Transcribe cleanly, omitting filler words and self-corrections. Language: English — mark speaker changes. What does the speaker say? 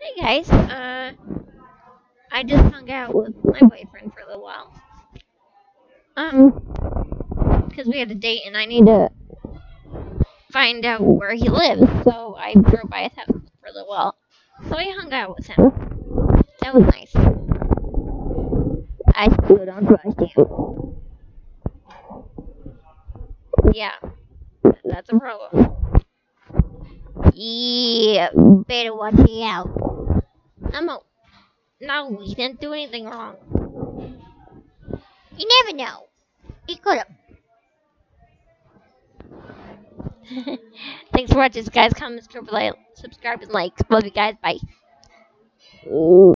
Speaker 1: Hey guys, I just hung out with my boyfriend for a little while. Because we had a date and I need to find out where he lives. So I drove by his house for a little while. So I hung out with him. That was nice. I still don't trust you. Yeah, that's a problem. Yeah, better watch it out. No, he didn't do anything wrong. You never know. He could have. Thanks for watching, guys. Comment, subscribe, and like. Love you guys. Bye.